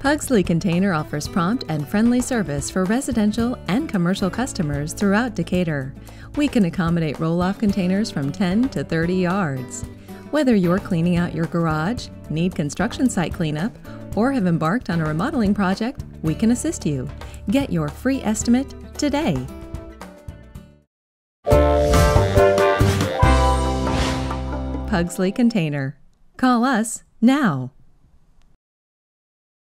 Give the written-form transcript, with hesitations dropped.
Pugsley Container offers prompt and friendly service for residential and commercial customers throughout Decatur. We can accommodate roll-off containers from 10 to 30 yards. Whether you're cleaning out your garage, need construction site cleanup, or have embarked on a remodeling project, we can assist you. Get your free estimate today. Pugsley Container. Call us now.